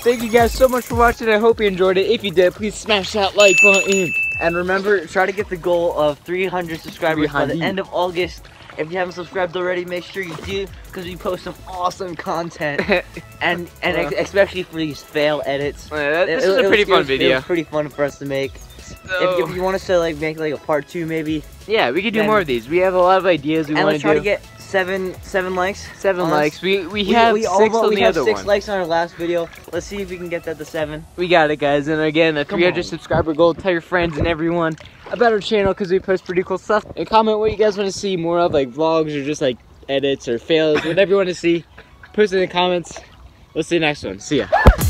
Thank you guys so much for watching. I hope you enjoyed it. If you did, please smash that like button. And remember, try to get the goal of 300 subscribers by the end of August. If you haven't subscribed already, make sure you do, because we post some awesome content, and especially for these fail edits. This is a pretty fun video. It was pretty fun for us to make. If you want us to like make like a part 2 maybe. Yeah, we could do more of these. We have a lot of ideas we want to do. And let's try to get seven likes. 7 likes. We have 6 on the other one. 6 likes on our last video. Let's see if we can get that to 7. We got it, guys. And again, the 300 subscriber goal. Tell your friends and everyone about our channel, because we post pretty cool stuff. And comment what you guys want to see more of, like vlogs or just like edits or fails, whatever you want to see. Post it in the comments. We'll see you next one. See ya.